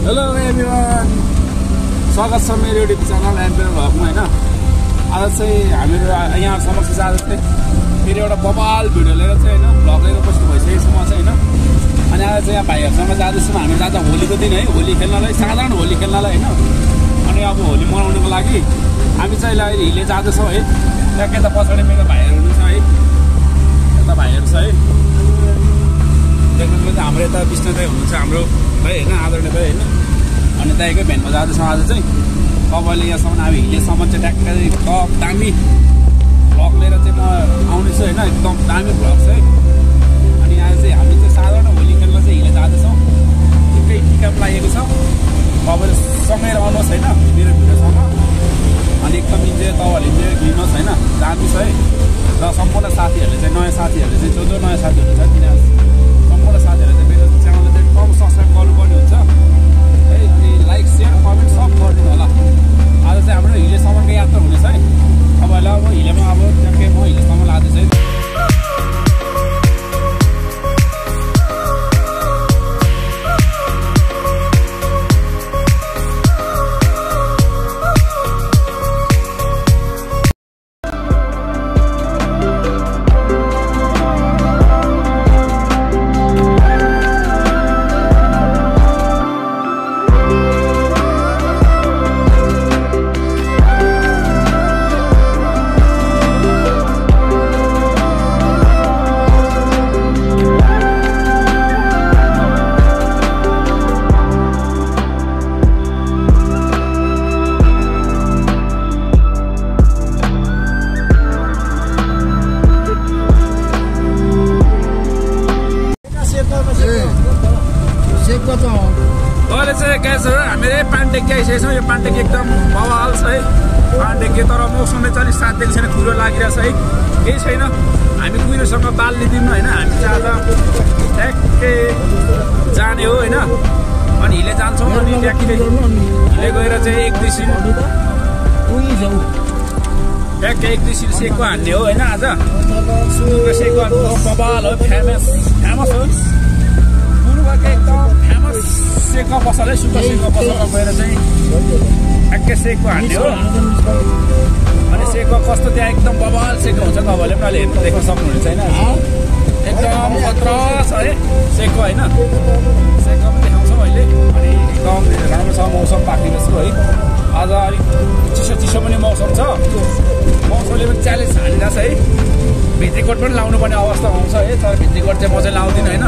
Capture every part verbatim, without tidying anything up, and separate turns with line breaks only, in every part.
Hello everyone, स्वागत छ मेरो युट्युब च्यानल एम्पेयर भ्लगमा हैन। आज चाहिँ हामीहरू यहाँ समक्ष आज चाहिँ फेरि एउटा बबाल भिडियो लिएर चाहिँ हैन भ्लग लिएर बस्नु भइसकेको छ म चाहिँ हैन। अनि आज चाहिँ यहाँ भाइहरूसँग जाँदैछौँ हामी जाँदा होलीको दिन है, होली खेल्नलाई, साधारण होली खेल्नलाई हैन। अनि अब होली मनाउनुको लागि हामी चाहिँ अहिले हिले जाँदैछौँ है। त्यहाँ के त पछाडि मेरो भाइहरू हुनुहुन्छ है, यता भाइहरू छ है। देख्नुहुन्छ हाम्रो यता विष्णु दाइ हुनुहुन्छ हाम्रो भाइ होइन, आदरणीय भाइ होइन। अनि दाइकै भ्यानमा जाँदैछौँ आज चाहिँ। तपाईँले यहाँसम्म अब हिलेसम्म चाहिँ ट्याक्कै एकदम दामी भ्लग लिएर चाहिँ म आउनेछु होइन, एकदम दामी भ्लग छ है। अनि आज चाहिँ हामी चाहिँ साधारण होली खेल्न चाहिँ हिले जाँदैछौँ, ठिकै टिका पनि लागेको छ। तपाईँले सँगै रहनुहोस् होइन मेरो भिडियोसँग। अनि एकदम इन्जोय तपाईँहरूले इन्जोय लिनुहोस् होइन, दामी छ है। र सम्पूर्ण साथीहरूले चाहिँ नयाँ साथीहरूले चाहिँ जो जो नयाँ साथीहरू छ तिनीहरू सम्पूर्ण साथीहरूले चाहिँ मेरो च्यानललाई चाहिँ एकदम सब्सक्राइब गर्नुपर्ने हुन्छ है। अनि लाइक सेयर कमेन्ट सब गरिदिनु होला। आज चाहिँ हाम्रो हिलेसम्मको यात्रा हुनेछ है। तपाईँलाई अब हिलेमा अब ट्याक्कै म हिलेसम्म लाँदैछु है। अहिले चाहिँ क्या छ हामीले पानटेकी आइसकेको छौँ। यो पानटेकी एकदम बवाल छ है पानटेकी, तर मौसमले चाहिँ अलिक साथ दिएको छैन, कुहिरो लागिरहेछ है, केही छैन। हामी कुहिरोसँग बाल लिदिउँ होइन, हामी चाहिँ आज ट्याक्कै जाने हो होइन। अनि हिले जान्छौँ अनि ट्याक्कै हिले गएर चाहिँ एक दुई सिल ट्याक्कै एक दुई सिल सेको हान्ने हो होइन। आज सुँगुरको सेको बवाल हो, फेमस फेमस हो सुँगुरको एकदम फेमस सेको पसल है। सुँगुर सेको पसलमा गएर चाहिँ ट्याक्कै सेको हान्ने हो। अनि सेको कस्तो त्यहाँ एकदम बवाल सेको हुन्छ, तपाईँहरूले पनि अहिले हेर्नु देख्न सक्नुहुनेछ होइन। एकदम खतरा छ है सेको होइन, सेको पनि देखाउँछौँ अहिले। अनि एकदम राम्रो छ मौसम, पाकेको छु है। आज अलिक चिसो चिसो पनि मौसम छ, मौसमले पनि च्यालेन्ज हानिरहेछ है। भित्री कोट पनि लाउनु पर्ने अवस्था आउँछ है, तर भित्री कोट चाहिँ म चाहिँ लाउँदिनँ होइन।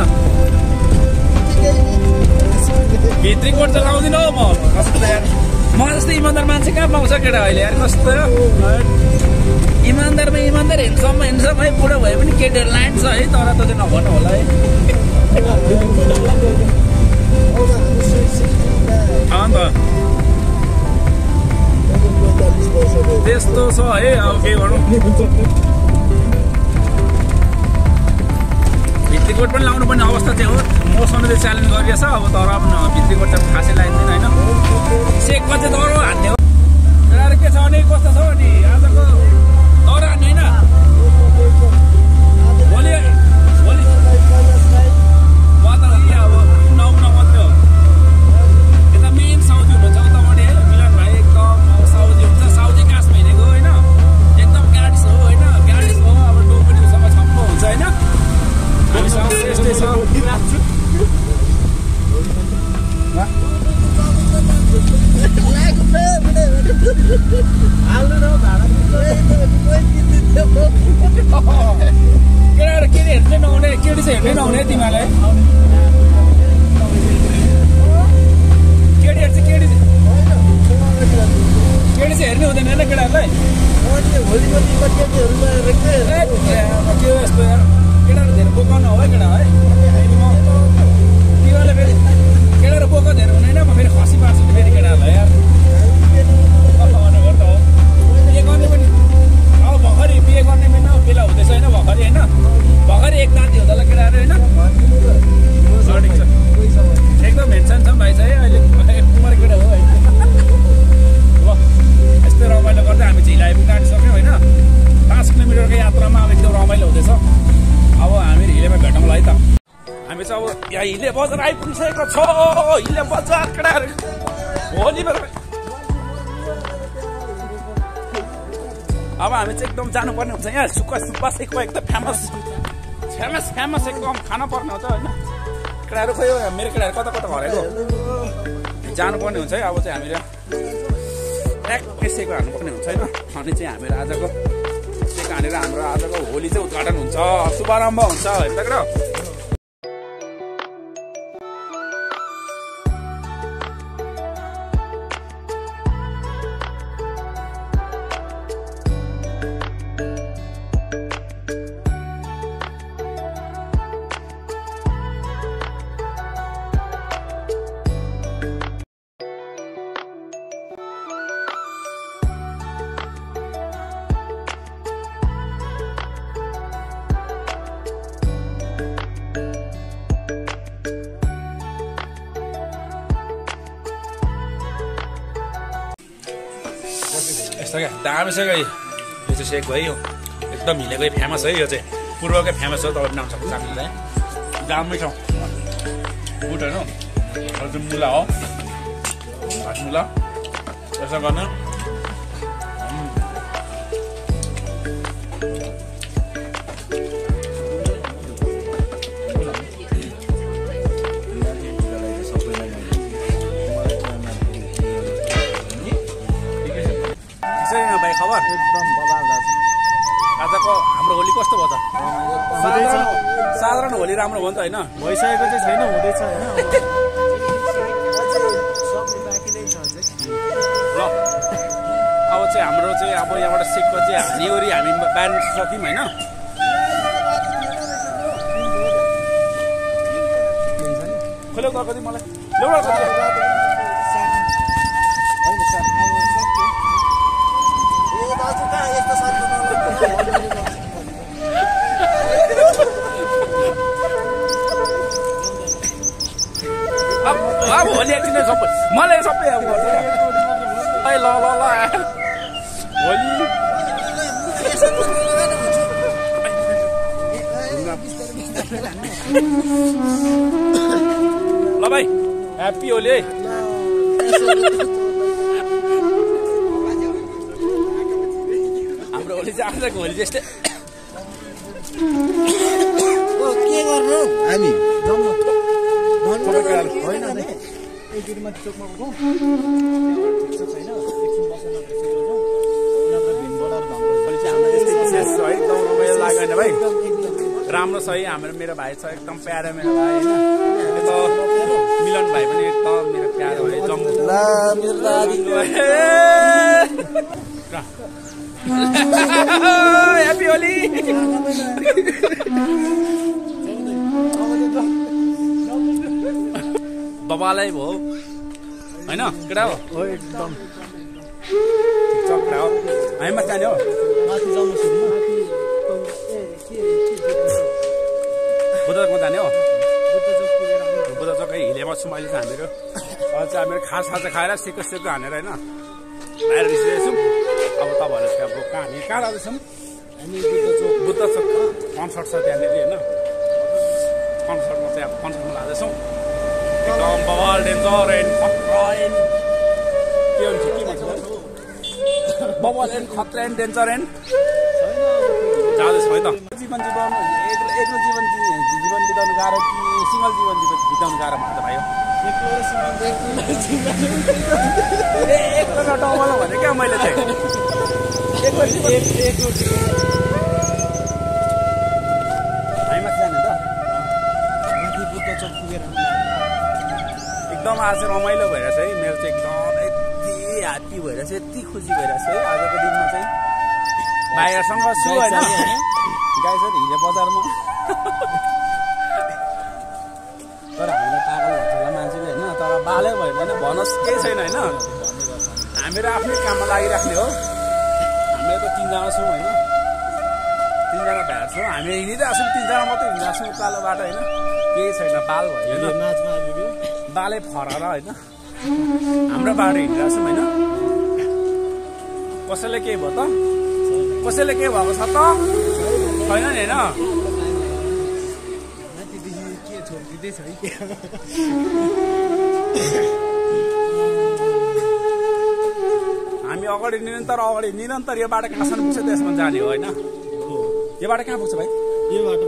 भित्री कोट चाहिँ लाउँदिनँ हौ म। कस्तो यार म जस्तो इमान्दार मान्छे कहाँ पाउँछ केटा अहिले यार, कस्तो इमान्दारमा इमान्दार हिँड्छम्म हिँड्छम् है। बुढो भए पनि केटीहरू लान्छ है, तर त चाहिँ नभन्नु होला है। अन्त त्यस्तो छ है, अब के गरौँ। भित्रीकोट पनि लाउनु पर्ने अवस्था चाहिँ हो, मौसमले चाहिँ च्यालेन्ज गरिरहेछ। अब तर अब भित्रीकोट चाहिँ खासै लगाइदिँदैन होइन, सेकमा चाहिँ दह्रो हान्ने हो। केटाहरू के छ भने कस्तो छ अनि आजको दह्रो हान्ने होइन। भोलि भोलि म त अब नौना मात्रै हो। यता मेन साउजी हुनुहुन्छ उतापट्टि है, मिलन भाइ एकदम साउजी हुन्छ, साउजी कासमा हिँडेको होइन। एकदम ग्याडिस हो होइन, ग्याडिस हो। अब डोकरीसँग छप्पो हुन्छ होइन। हामीसँग यस्तै छ। केटाहरू केटी हेर्नै नहुने, केटी चाहिँ हेर्नै नहुने तिमीहरूलाई। केटीहरू चाहिँ केटी केटी चाहिँ हेर्नै हुँदैन होइन केटाहरूलाई। के हो यस्तो यार, केटाहरू धेरै बोकाउनु हो है केटा है। तिमीहरूले फेरि केटाहरू बोका धेरै हुँदैन, म फेरि खसी पार्छु नि फेरि केटाहरूलाई यार। गर्दा हो बिहे गर्ने पनि अब भर्खरै बिहे गर्ने पनि बेला हुँदैछ होइन, भर्खरै होइन, भर्खरै एक दाँती हुँदा केटाहरू होइन। एकदम हेन्सन छ भाइ चाहिँ अहिले उमर केटा हो होइन। ल यस्तै रमाइलो गर्दै हामी झिल आइपुग्न आँटिसक्यौँ होइन। पाँच किलोमिटर बजार आइपुगिसकेको छ हिले बजार केटाहरू होली अब हामी चाहिँ एकदम जानुपर्ने हुन्छ यहाँ सुक्खा सुब्बासैको एकदम फेमस फेमस फेमस एकदम खानु पर्ने हुन्छ होइन केटाहरू खोइ मेरो केटाहरू कता कता हरेको जानुपर्ने हुन्छ है अब चाहिँ हामीले ट्याक्कै हाल्नुपर्ने हुन्छ होइन अनि चाहिँ हामीहरू आजको सेक हानेर हाम्रो आजको होली चाहिँ उद्घाटन हुन्छ शुभारम्भ हुन्छ हेर्दा केटा यस्तो क्या दामी छ क्या यो चाहिँ सेक भयो यो एकदम हिलेकै फेमस है यो चाहिँ पूर्वकै फेमस हो तपाईँ नाम सक्नु चाहनुहुन्छ दामी छ बुट होइन हजुर मुला हो हात मुला यसो गर्न खबर एकदम बबाल आजको हाम्रो होली कस्तो भयो त साधारण होली राम्रो भयो नि त होइन
भइसकेको चाहिँ छैन हुँदैछ होइन
ल अब चाहिँ हाम्रो चाहिँ अब यहाँबाट सेकको चाहिँ हानिवरी हामी बाँड्नु सक्यौँ होइन खोलो कति मलाई अब होली एकछिन सबै मलाई सबै अब गर्छ ल ल ल होली ल भाइ ह्याप्पी होली है हाम्रो होली चाहिँ आजको होली त्यस्तै
के गर्नु हामी
भाइ राम्रो छ है हाम्रो मेरो भाइ छ एकदम प्यारो मेरो भाइ होइन मिलन भाइ पनि एकदम मेरो प्यारो भाइ जम्मू ह्याप्पी होली बबालै भयो होइन केटा हो
एकदम
चक्रा हो हामी माथि जाने हो बुद्धचोकमा जाने हो बुद्धचोकै हिलेमा छौँ अहिले चाहिँ हामीहरू अहिले चाहिँ हामीहरू खास खाजा खाएर सेको सेको हानेर होइन बाहिर निस्किरहेको छौँ अब तपाईँहरू अब कहाँ हामी कहाँ जाँदैछौँ
हामी बुद्धचोक
बुद्धचोक कन्सर्ट छ त्यहाँनिर होइन कन्सर्टमा चाहिँ अब कन्सर्टमा लाँदैछौँ एकदम बवाल डेन्जर एन्ड खतरा एन्ड के हुन्छ के भन्छ बवाल एन्ड खतरा एन्ड डेन्जर एन्ड जाँदैछ है त जीवन जीवन एक्लो जीवन जीवन बिताउनु गाह्रो कि सिङ्गल जीवन बिताउनु गाह्रो भन्छ भाइ एक्लो नटाउला भने क्या मैले चाहिँ एक्लो हामी माथि जाने त
बुद्धचोक पुगेर
एकदम आज रमाइलो भइरहेछ है मेरो चाहिँ एकदम यति ह्याप्पी भइरहेछ यति खुसी भइरहेछ है आजको दिनमा चाहिँ भाइहरूसँग छु होइन गाई छ नि हिजो बजारमा तर हामीलाई पागल भन्छ होला मान्छेले होइन तर बालै भयो होइन भनोस् केही छैन होइन हामीहरू आफ्नै काममा लागिराख्ने हो हामीहरू त तिनजना छौँ होइन तिनजना भाइहरू छौँ हामी हिँडिरहेको छौँ तिनजना मात्रै हिँडिरहेको छौँ उकालो बाटो होइन केही छैन बाल भयो होइन बालै फराएर होइन हाम्रो बाटो हिँडिरहेको छौँ होइन कसैले केही भयो त कसैले के भएको छ त छैन नि होइन
हुँदैछ है के
हामी अगाडि निरन्तर अगाडि निरन्तर यो बाटो कहाँसम्म पुग्छ त्यसमा जाने हो होइन यो बाटो कहाँ पुग्छ भाइ
यो बाटो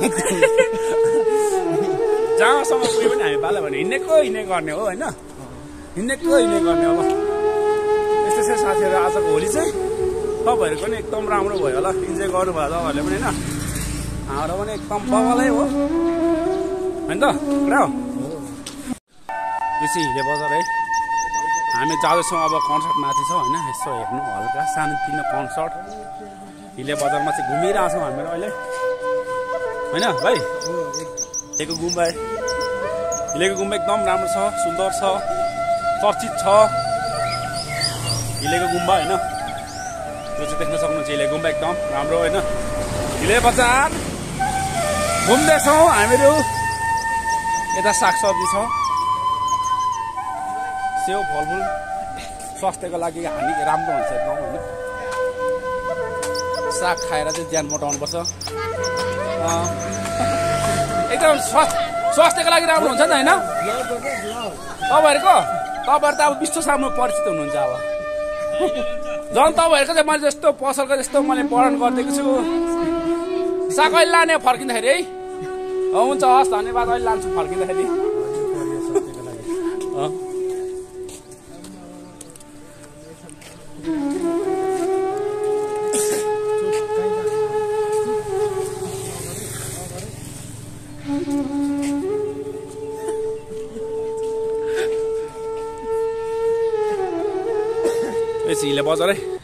जहाँसम्म पुग्यो भने हामी बाला भने हिँडेको हिँडे गर्ने हो होइन हिँडेको हिँडे गर्ने हो ल यस्तो छ साथीहरू आजको होली चाहिँ तपाईँहरूको पनि एकदम राम्रो भयो होला इन्जोय गर्नुभयो तपाईँहरूले पनि होइन हाम्रो पनि एकदम बगलै हो होइन त कुरा हो यो चाहिँ हिले बजार है हामी जाँदैछौँ अब कन्सर्ट माथि छ होइन यसो हेर्नु हल्का सानोतिनो कन्सर्ट हिले बजारमा चाहिँ घुमिरहेछौँ हामीहरू अहिले होइन भाइ हिलेको गुम्बा हिलेको गुम्बा एकदम राम्रो छ सुन्दर छ चर्चित छ हिलेको गुम्बा होइन यो चाहिँ देख्न सक्नुहुन्छ हिले गुम्बा एकदम राम्रो होइन हिले बजार घुम्दैछौँ हामीहरू यता सागसब्जी छ सेउ फलफुल स्वास्थ्यको लागि हानि राम्रो हुन्छ एकदम होइन साग खाएर चाहिँ ज्यान मोटाउनुपर्छ एकदम स्वास्थ्य स्वास्थ्यको लागि राम्रो हुन्छ नि होइन तपाईँहरूको तपाईँहरू त अब विश्व सामु परिचित हुनुहुन्छ अब झन् तपाईँहरूको चाहिँ मैले जस्तो पसलको जस्तो मैले वर्णन गरिदिएको छु साग अहिले लाने फर्किँदाखेरि है हुन्छ हस् धन्यवाद अहिले लान्छु फर्किँदाखेरि हिले बजार है